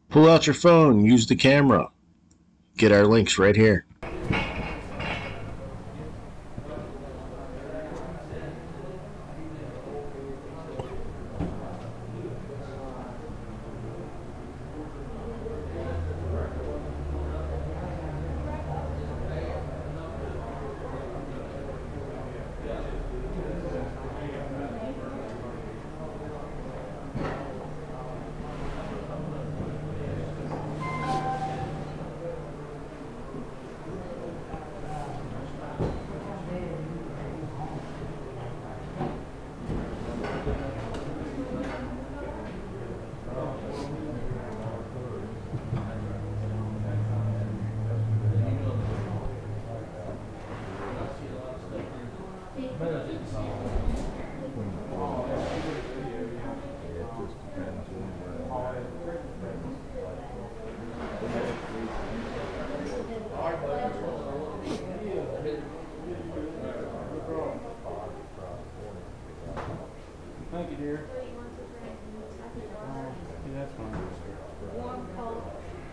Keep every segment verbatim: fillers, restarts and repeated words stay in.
Pull out your phone, use the camera. Get our links right here. Thank you, dear. Yeah, that's fine. Warm, cold.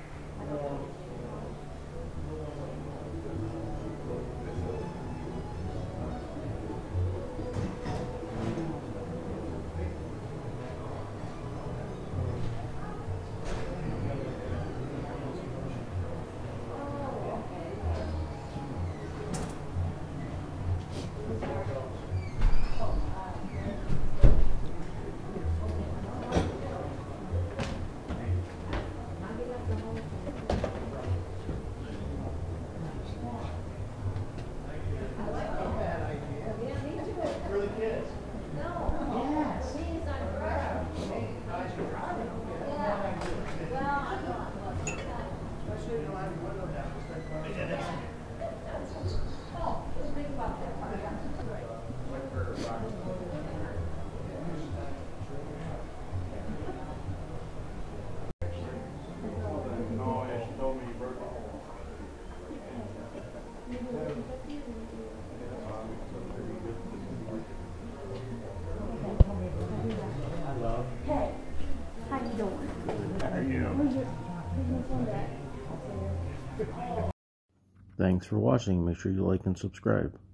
Hey, how you doing? How are you? Thanks for watching. Make sure you like and subscribe.